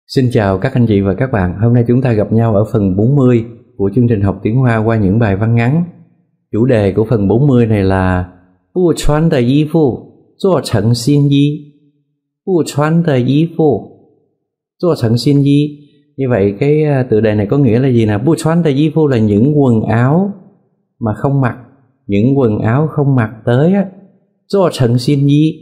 Xin chào các anh chị và các bạn. Hôm nay chúng ta gặp nhau ở phần 40 của chương trình học tiếng Hoa qua những bài văn ngắn. Chủ đề của phần 40 này là Bù chuan de y phụ, zuo cheng xin y. Bù chuan de y phụ, zuo cheng xin y. Như vậy cái tựa đề này có nghĩa là gì nè? Bù chuan de y phụ là những quần áo mà không mặc, những quần áo không mặc tới á. Zuo cheng xin y,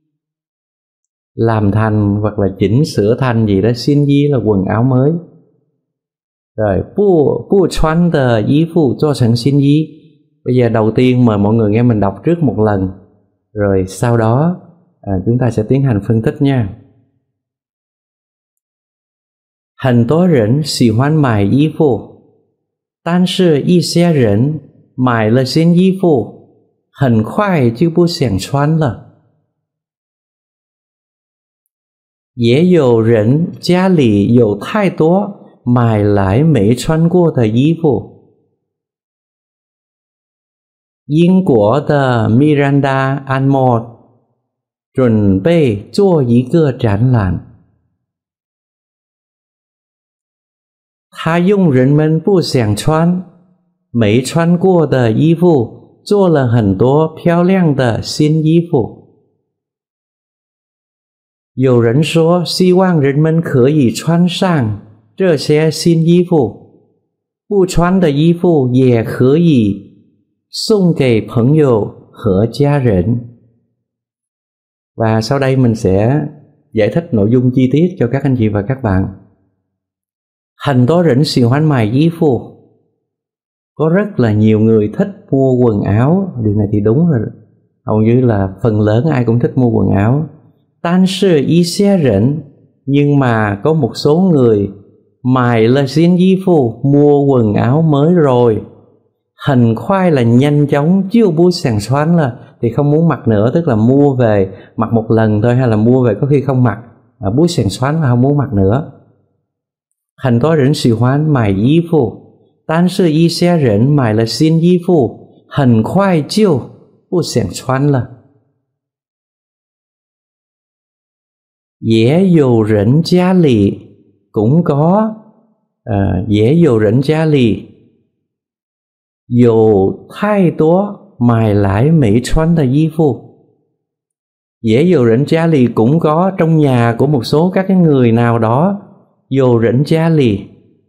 làm thành hoặc là chỉnh sửa thành gì đó. Xin y là quần áo mới. Rồi bù chuan de y phụ zuo cheng xin y. Bây giờ đầu tiên mời mọi người nghe mình đọc trước một lần, rồi sau đó chúng ta sẽ tiến hành phân tích nha. 很多人喜欢买衣服，但是一些人买了新衣服，很快就不想穿了。也有人家里有太多买来没穿过的衣服。英国的 Miranda Anmod 准备做一个展览，他用人们不想穿、没穿过的衣服做了很多漂亮的新衣服。有人说希望人们可以穿上这些新衣服，不穿的衣服也可以送给朋友和家人. Và sau đây mình sẽ giải thích nội dung chi tiết cho các anh chị và các bạn. 很多人喜欢买衣服, có rất là nhiều người thích mua quần áo. Điều này thì đúng rồi, hầu như là phần lớn ai cũng thích mua quần áo. 但是一些人, nhưng mà có một số người, 买了新衣服, mua quần áo mới rồi. 很快 là nhanh chóng, 就不想穿了 thì không muốn mặc nữa, tức là mua về mặc một lần thôi, hay là mua về có khi không mặc. 不想穿 là không muốn mặc nữa. 很多人喜欢买衣服，但是一些人买了新衣服，很快就不想穿了。也有人家里 cũng có, 也有人家里有太多买来没穿的衣服。也有人家里 cũng có, trong nhà của một số các cái người nào đó. 有人家里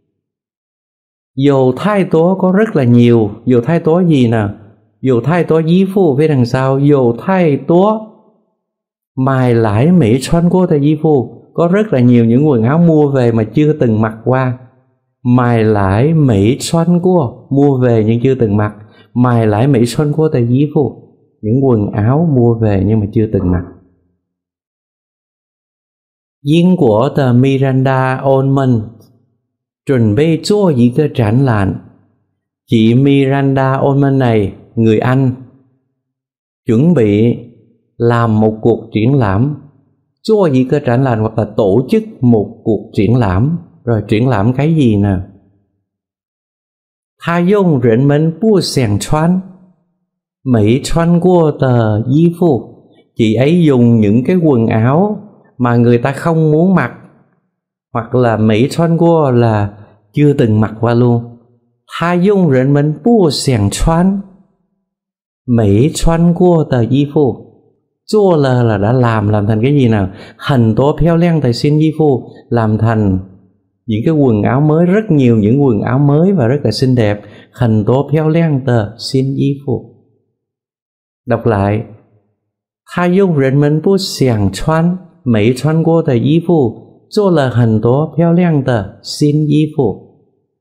有太多 có rất là nhiều. 有太多 gì nè? 有太多衣服 phía đằng sau. 有太多买来没穿过的衣服, có rất là nhiều những quần áo mua về mà chưa từng mặc qua. 买来没穿过, mua về nhưng chưa từng mặc. 买来没穿过的衣服, những quần áo mua về nhưng mà chưa từng mặc. 英国的 Miranda Anmod 准备做一个展览. Chị Miranda Anmod này, người Anh, chuẩn bị làm một cuộc triển lãm. 做一个展览 hoặc là tổ chức một cuộc triển lãm. Rồi triển lãm cái gì nè? 他用人们不想穿、没穿过的衣服. Chị ấy dùng những cái quần áo mà người ta không muốn mặc, hoặc là mấy穿过 là chưa từng mặc qua luôn. 他用人们不想穿、没穿过的衣服. 做了 là đã làm thành cái gì nào? 很多漂亮的新衣服, làm thành những cái quần áo mới, rất nhiều những quần áo mới và rất là xinh đẹp. 很多漂亮的新衣服. Đọc lại. 他用人们不想穿、没穿过的衣服做了很多漂亮的新衣服。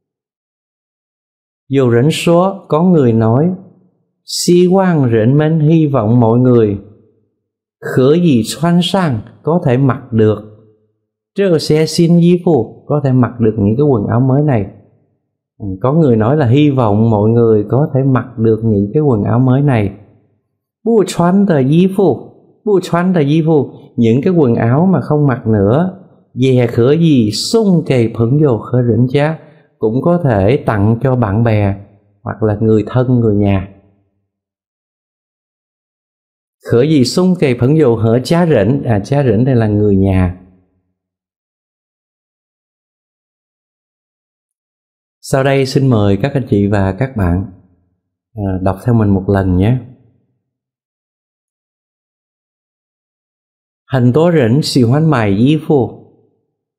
有人说, có người nói, 希望人们, hy vọng mọi người, 可以穿上, có thể mặc được, 这些新衣服, có thể mặc được những cái quần áo mới này. Có người nói là hy vọng mọi người có thể mặc được những cái quần áo mới này. 不穿的衣服, 不穿的衣服, những cái quần áo mà không mặc nữa. 也可以送给朋友和人家, cũng có thể tặng cho bạn bè hoặc là người thân, người nhà. 可以送给朋友和家人,家人đây là người nhà. Sau đây xin mời các anh chị và các bạn đọc theo mình một lần nhé. 很多人喜欢买衣服，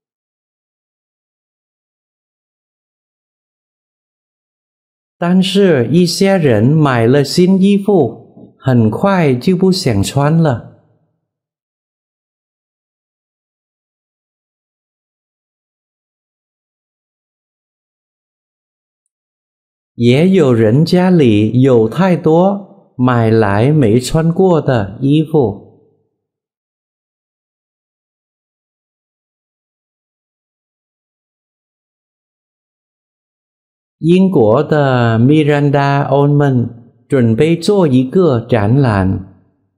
但是一些人买了新衣服，很快就不想穿了。也有人家里有太多买来没穿过的衣服。英国的 Miranda Oldman 准备做一个展览。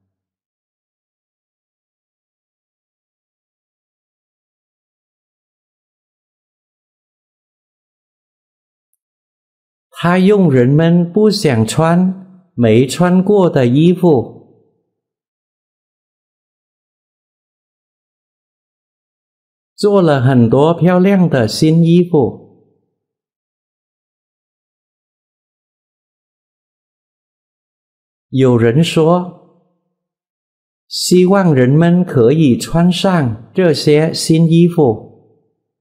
他用人们不想穿、没穿过的衣服，做了很多漂亮的新衣服。有人说，希望人们可以穿上这些新衣服，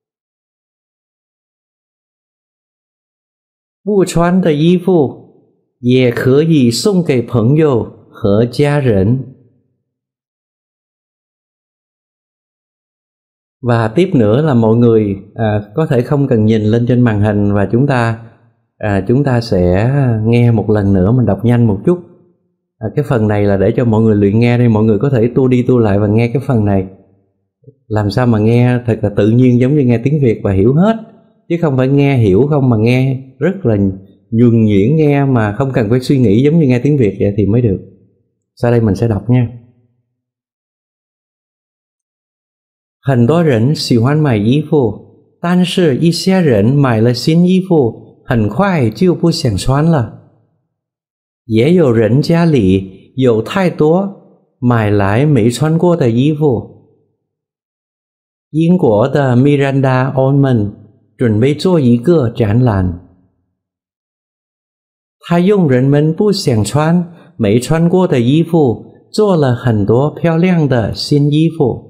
不穿的衣服也可以送给朋友和家人。Và tiếp nữa là mọi người có thể không cần nhìn lên trên màn hình, và chúng ta sẽ nghe một lần nữa, mình đọc nhanh một chút. Cái phần này là để cho mọi người luyện nghe, nên mọi người có thể tua đi tua lại và nghe cái phần này. Làm sao mà nghe thật là tự nhiên giống như nghe tiếng Việt và hiểu hết, chứ không phải nghe hiểu không mà nghe rất là nhuần nhuyễn, nghe mà không cần phải suy nghĩ giống như nghe tiếng Việt vậy thì mới được. Sau đây mình sẽ đọc nha. 很多人喜欢买衣服，但是一些人买了新衣服，很快就不想穿了。也有人家里有太多买来没穿过的衣服。英国的 Miranda Oldman 准备做一个展览。他用人们不想穿、没穿过的衣服，做了很多漂亮的新衣服。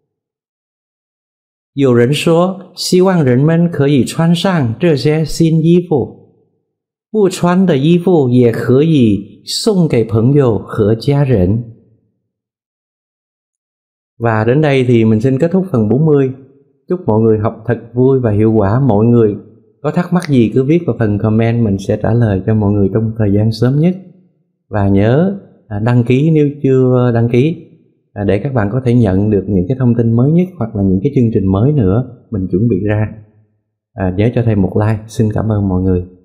有人说，希望人们可以穿上这些新衣服，不穿的衣服也可以送给朋友和家人。Và đến đây thì mình xin kết thúc phần 40. Chúc mọi người học thật vui và hiệu quả. Mọi người có thắc mắc gì cứ viết vào phần comment, mình sẽ trả lời cho mọi người trong thời gian sớm nhất. Và nhớ đăng ký nếu chưa đăng ký, để các bạn có thể nhận được những cái thông tin mới nhất hoặc là những cái chương trình mới nữa mình chuẩn bị ra. Nhớ cho thầy một like. Xin cảm ơn mọi người.